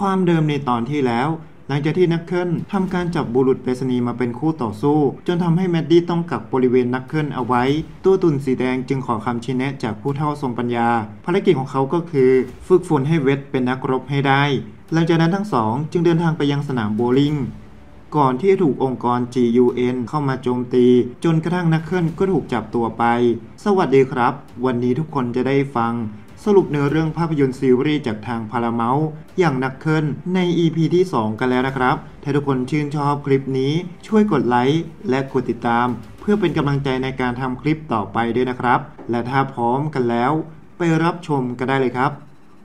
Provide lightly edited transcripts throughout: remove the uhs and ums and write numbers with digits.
ความเดิมในตอนที่แล้วหลังจากที่นักเคิลทำการจับบุรุษไปรษณีย์มาเป็นคู่ต่อสู้จนทำให้แมดดี้ต้องกักบริเวณนักเคิลเอาไว้ตัวตุ่นสีแดงจึงขอคำชี้แนะจากผู้เฒ่าทรงปัญญาภารกิจของเขาก็คือฝึกฝนให้เวทเป็นนักรบให้ได้หลังจากนั้นทั้งสองจึงเดินทางไปยังสนามโบว์ลิ่งก่อนที่ถูกองค์กร GUN เข้ามาโจมตีจนกระทั่งนักเคิลก็ถูกจับตัวไปสวัสดีครับวันนี้ทุกคนจะได้ฟังสรุปเนื้อเรื่องภาพยนตร์ซีรีส์จากทาง Paramount อย่างนักเคิลใน EP ที่ 2 กันแล้วนะครับถ้าทุกคนชื่นชอบคลิปนี้ช่วยกดไลค์และกดติดตามเพื่อเป็นกำลังใจในการทำคลิปต่อไปด้วยนะครับและถ้าพร้อมกันแล้วไปรับชมกันได้เลยครับ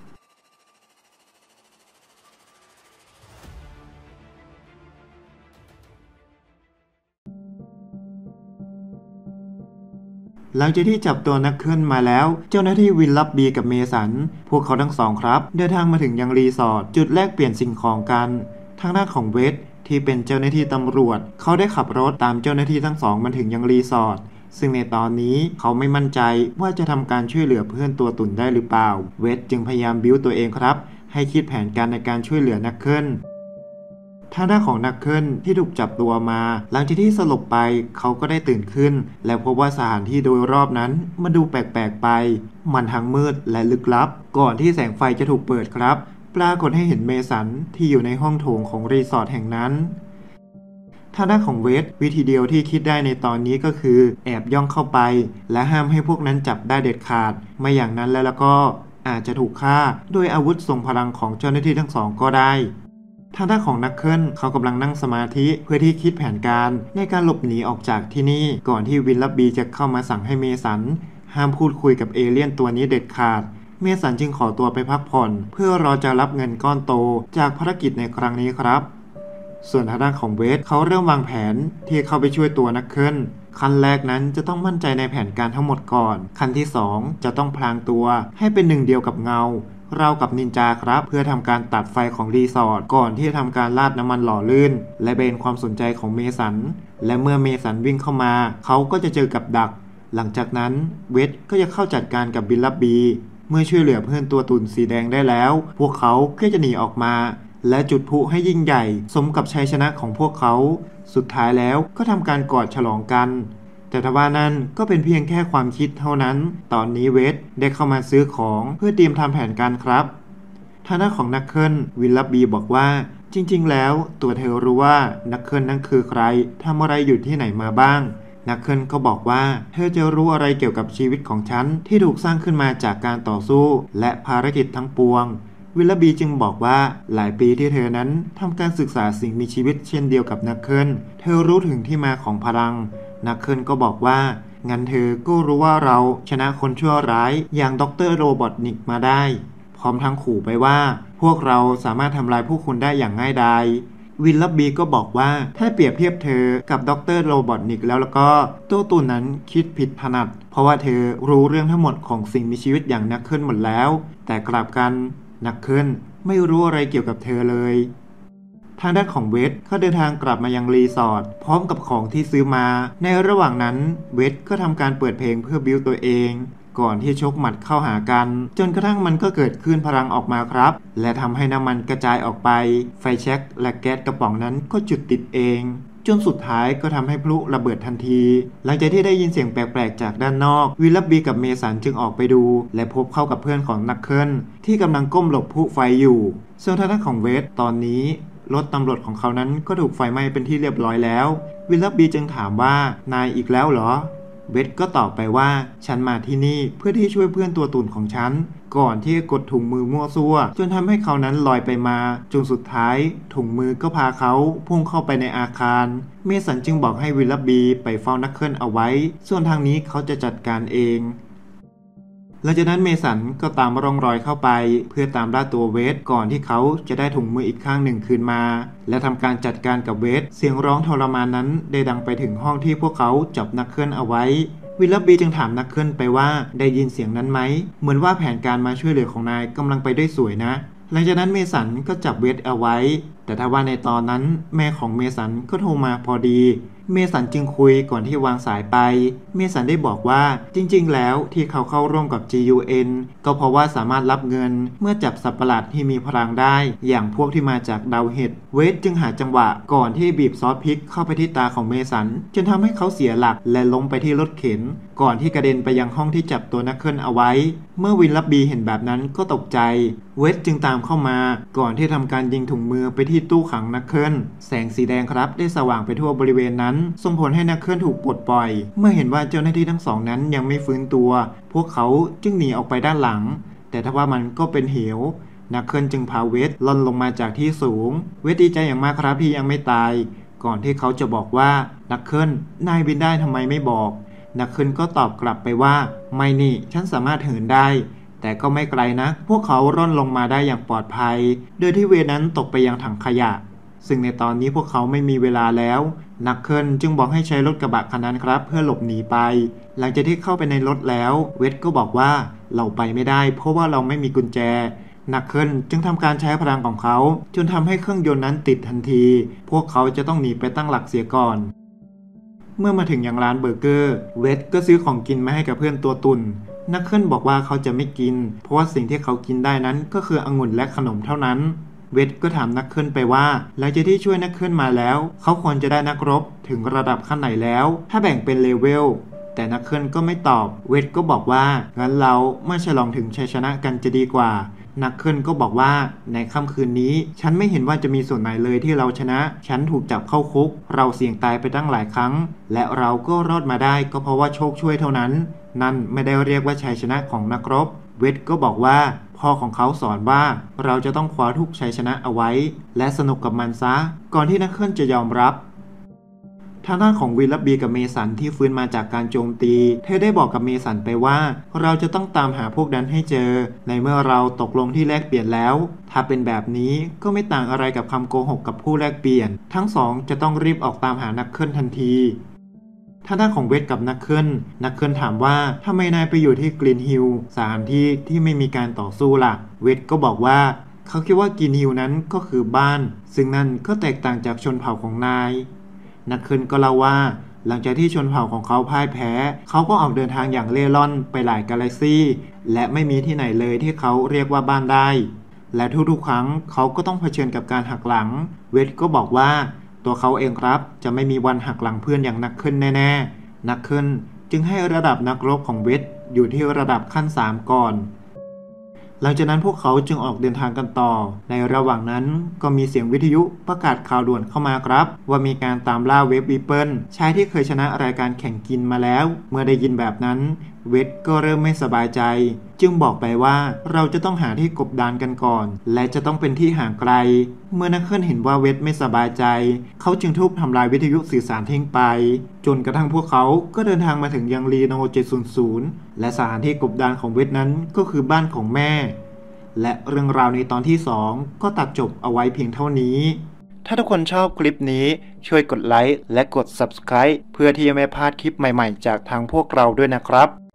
หลังจากที่จับตัวนักเคิลมาแล้วเจ้าหน้าที่วิลลับบีกับเมสันพวกเขาทั้งสองครับเดินทางมาถึงยังรีสอร์ทจุดแลกเปลี่ยนสิ่งของกันทางด้านของเวทที่เป็นเจ้าหน้าที่ตำรวจเขาได้ขับรถตามเจ้าหน้าที่ทั้งสองมาถึงยังรีสอร์ทซึ่งในตอนนี้เขาไม่มั่นใจว่าจะทำการช่วยเหลือเพื่อนตัวตุ่นได้หรือเปล่าเวทจึงพยายามบิ้วตัวเองครับให้คิดแผนการในการช่วยเหลือนักเคิลทางด้านของนักเคิลที่ถูกจับตัวมาหลังจากที่สลบไปเขาก็ได้ตื่นขึ้นและพบว่าสถานที่โดยรอบนั้นมันดูแปลกๆไปมันทั้งมืดและลึกลับก่อนที่แสงไฟจะถูกเปิดครับปรากฏให้เห็นเมสันที่อยู่ในห้องโถงของรีสอร์ทแห่งนั้นทางด้านของเวทวิธีเดียวที่คิดได้ในตอนนี้ก็คือแอบย่องเข้าไปและห้ามให้พวกนั้นจับได้เด็ดขาดไม่อย่างนั้นแล้วก็อาจจะถูกฆ่าด้วยอาวุธทรงพลังของเจ้าหน้าที่ทั้งสองก็ได้ทางด้านของนักเคิลเขากำลังนั่งสมาธิเพื่อที่คิดแผนการในการหลบหนีออกจากที่นี่ก่อนที่วิลลับบีจะเข้ามาสั่งให้เมสันห้ามพูดคุยกับเอเลี่ยนตัวนี้เด็ดขาดเมสันจึงขอตัวไปพักผ่อนเพื่อรอจะรับเงินก้อนโตจากภารกิจในครั้งนี้ครับส่วนทางด้านของเวทเขาเริ่มวางแผนที่เข้าไปช่วยตัวนักเคิลขั้นแรกนั้นจะต้องมั่นใจในแผนการทั้งหมดก่อนขั้นที่2จะต้องพลางตัวให้เป็นหนึ่งเดียวกับเงาเรากับนินจาครับเพื่อทำการตัดไฟของรีสอร์ทก่อนที่จะทำการราดน้ำมันหล่อลื่นและเบนความสนใจของเมสันและเมื่อเมสันวิ่งเข้ามาเขาก็จะเจอกับดักหลังจากนั้นเวทก็จะเข้าจัดการกับบิลลับบีเมื่อช่วยเหลือเพื่อนตัวตุ่นสีแดงได้แล้วพวกเขาก็จะหนีออกมาและจุดพลุให้ยิ่งใหญ่สมกับชัยชนะของพวกเขาสุดท้ายแล้วก็ทำการกอดฉลองกันแต่ทว่านั่นก็เป็นเพียงแค่ความคิดเท่านั้นตอนนี้เวทได้เข้ามาซื้อของเพื่อเตรียมทำแผนการครับทางด้านของนักเคิลวิลลับบีบอกว่าจริงๆแล้วตัวเธอรู้ว่านักเคิลนั่นคือใครทำอะไรอยู่ที่ไหนมาบ้างนักเคิลก็บอกว่าเธอจะรู้อะไรเกี่ยวกับชีวิตของฉันที่ถูกสร้างขึ้นมาจากการต่อสู้และภารกิจทั้งปวงวิลลับบีจึงบอกว่าหลายปีที่เธอนั้นทำการศึกษาสิ่งมีชีวิตเช่นเดียวกับนักเคิลเธอรู้ถึงที่มาของพลังนักเคิลก็บอกว่างั้นเธอก็รู้ว่าเราชนะคนชั่วร้ายอย่างดร.โรบอทนิกมาได้พร้อมทั้งขู่ไปว่าพวกเราสามารถทำลายผู้คุณได้อย่างง่ายดายวิลลับบีก็บอกว่าถ้าเปรียบเทียบเธอกับดร.โรบอทนิกแล้วก็ตัวตุ่นนั้นคิดผิดถนัดเพราะว่าเธอรู้เรื่องทั้งหมดของสิ่งมีชีวิตอย่างนักเคิลหมดแล้วแต่กลับกันนักเคิลไม่รู้อะไรเกี่ยวกับเธอเลยทางด้านของเวทเขาเดินทางกลับมายังรีสอร์ทพร้อมกับของที่ซื้อมาในระหว่างนั้นเวทก็ทำการเปิดเพลงเพื่อบิ้วตัวเองก่อนที่ชกหมัดเข้าหากันจนกระทั่งมันก็เกิดคลื่นพลังออกมาครับและทำให้น้ำมันกระจายออกไปไฟแช็กและแก๊สกระป๋องนั้นก็จุดติดเองจนสุดท้ายก็ทำให้พลุระเบิดทันทีหลังจากที่ได้ยินเสียงแปลกๆจากด้านนอกวิลลับบีกับเมสันจึงออกไปดูและพบเข้ากับเพื่อนของนักเคิลที่กำลังก้มหลบพลุไฟอยู่ส่วนทางด้านของเวทตอนนี้รถตำรวจของเขานั้นก็ถูกไฟไหม้เป็นที่เรียบร้อยแล้ววิลลับบีจึงถามว่านายอีกแล้วเหรอเวทก็ตอบไปว่าฉันมาที่นี่เพื่อที่ช่วยเพื่อนตัวตุ่นของฉันก่อนที่จะกดถุงมือมั่วซั่วจนทำให้เขานั้นลอยไปมาจนสุดท้ายถุงมือก็พาเขาพุ่งเข้าไปในอาคารเมสันจึงบอกให้วิลลับบีไปเฝ้านักเคิลเอาไว้ส่วนทางนี้เขาจะจัดการเองหลังจากนั้นเมสันก็ตามร่องรอยเข้าไปเพื่อตามล่าตัวเวทก่อนที่เขาจะได้ถุงมืออีกข้างหนึ่งคืนมาและทำการจัดการกับเวทเสียงร้องทรมานนั้นได้ดังไปถึงห้องที่พวกเขาจับนักเคิลเอาไว้วิลลับบีจึงถามนักเคิลไปว่าได้ยินเสียงนั้นไหมเหมือนว่าแผนการมาช่วยเหลือของนายกำลังไปได้สวยนะหลังจากนั้นเมสันก็จับเวทเอาไว้แต่ถ้าว่าในตอนนั้นแม่ของเมสันก็โทรมาพอดีเมสันจึงคุยก่อนที่วางสายไปเมสันได้บอกว่าจริงๆแล้วที่เขาเข้าร่วมกับ GUN ก็เพราะว่าสามารถรับเงินเมื่อจับสัตว์ประหลาดที่มีพลังได้อย่างพวกที่มาจากดาวเห็ดเวทจึงหาจังหวะก่อนที่บีบซอสพริกเข้าไปที่ตาของเมสันจนทำให้เขาเสียหลักและล้มไปที่รถเข็นก่อนที่กระเด็นไปยังห้องที่จับตัวนักเคิลเอาไว้เมื่อวินลับบีเห็นแบบนั้นก็ตกใจเวทจึงตามเข้ามาก่อนที่ทำการยิงถุงมือไปที่ตู้ขังนักเคิลแสงสีแดงครับได้สว่างไปทั่วบริเวณนั้นส่งผลให้นักเคิลถูกปลดปล่อยเมื่อเห็นว่าเจ้าหน้าที่ทั้งสองนั้นยังไม่ฟื้นตัวพวกเขาจึงหนีออกไปด้านหลังแต่ถ้าว่ามันก็เป็นเหวนักเคิลจึงพาเวทล่อนลงมาจากที่สูงเวทดีใจอย่างมากครับที่ยังไม่ตายก่อนที่เขาจะบอกว่านักเคิลนายบินได้ทำไมไม่บอกนักเคิลก็ตอบกลับไปว่าไม่นี่ฉันสามารถเหินได้แต่ก็ไม่ไกลนักพวกเขาร่อนลงมาได้อย่างปลอดภัยโดยที่เวทนั้นตกไปยังถังขยะซึ่งในตอนนี้พวกเขาไม่มีเวลาแล้วนักเคิลจึงบอกให้ใช้รถกระบะคันนั้นครับเพื่อหลบหนีไปหลังจากที่เข้าไปในรถแล้วเวทก็บอกว่าเราไปไม่ได้เพราะว่าเราไม่มีกุญแจนักเคิลจึงทำการใช้พลังของเขาจนทำให้เครื่องยนต์นั้นติดทันทีพวกเขาจะต้องหนีไปตั้งหลักเสียก่อนเมื่อมาถึงยังร้านเบอร์เกอร์เวทก็ซื้อของกินมาให้กับเพื่อนตัวตุ่นนักเคิลบอกว่าเขาจะไม่กินเพราะว่าสิ่งที่เขากินได้นั้นก็คือองุ่นและขนมเท่านั้นเวทก็ถามนักเคิลไปว่าหลังจากที่ช่วยนักเคิลมาแล้วเขาควรจะได้นักรบถึงระดับขั้นไหนแล้วถ้าแบ่งเป็นเลเวลแต่นักเคิลก็ไม่ตอบเวทก็บอกว่างั้นเรามาฉลองถึงชัยชนะกันจะดีกว่านักเคิลก็บอกว่าในค่ำคืนนี้ฉันไม่เห็นว่าจะมีส่วนไหนเลยที่เราชนะฉันถูกจับเข้าคุกเราเสี่ยงตายไปตั้งหลายครั้งและเราก็รอดมาได้ก็เพราะว่าโชคช่วยเท่านั้นนั่นไม่ได้เรียกว่าชัยชนะของนักรบเวทก็บอกว่าพ่อของเขาสอนว่าเราจะต้องคว้าทุกชัยชนะเอาไว้และสนุกกับมันซะก่อนที่นักเคิลจะยอมรับทางด้านของวิลลับบีกับเมสันที่ฟื้นมาจากการโจมตีเธอได้บอกกับเมสันไปว่าเราจะต้องตามหาพวกนั้นให้เจอในเมื่อเราตกลงที่แลกเปลี่ยนแล้วถ้าเป็นแบบนี้ก็ไม่ต่างอะไรกับคำโกหกกับผู้แลกเปลี่ยนทั้งสองจะต้องรีบออกตามหานักเคิลทันทีทางด้านของเวทกับนักเคิลถามว่าทำไมนายไปอยู่ที่กรีนฮิลล์สถานที่ที่ไม่มีการต่อสู้ล่ะเวทก็บอกว่าเขาคิดว่ากรีนฮิลล์นั้นก็คือบ้านซึ่งนั่นก็แตกต่างจากชนเผ่าของนายนักเคิลก็เล่าว่าหลังจากที่ชนเผ่าของเขาพ่ายแพ้เขาก็ออกเดินทางอย่างเล่ร่อนไปหลายกาแล็กซี่และไม่มีที่ไหนเลยที่เขาเรียกว่าบ้านได้และทุกๆครั้งเขาก็ต้องเผชิญกับการหักหลังเวทก็บอกว่าตัวเขาเองครับจะไม่มีวันหักหลังเพื่อนอย่างนักเคิลแน่ๆนักเคิลจึงให้ระดับนักรบของเวทอยู่ที่ระดับขั้น3ก่อนหลังจากนั้นพวกเขาจึงออกเดินทางกันต่อในระหว่างนั้นก็มีเสียงวิทยุประกาศข่าวด่วนเข้ามาครับว่ามีการตามล่าเวฟวีเปิลชายที่เคยชนะรายการแข่งกินมาแล้วเมื่อได้ยินแบบนั้นเวทก็เริ่มไม่สบายใจจึงบอกไปว่าเราจะต้องหาที่กบดานกันก่อนและจะต้องเป็นที่ห่างไกลเมื่อนักเคิลเห็นว่าเวทไม่สบายใจเขาจึงทุบทำลายวิทยุสื่อสารทิ้งไปจนกระทั่งพวกเขาก็เดินทางมาถึงยังรีโน700และสถานที่กบดานของเวทนั้นก็คือบ้านของแม่และเรื่องราวในตอนที่2ก็ตัดจบเอาไว้เพียงเท่านี้ถ้าทุกคนชอบคลิปนี้ช่วยกดไลค์และกด Subscribe เพื่อที่จะไม่พลาดคลิปใหม่ๆจากทางพวกเราด้วยนะครับ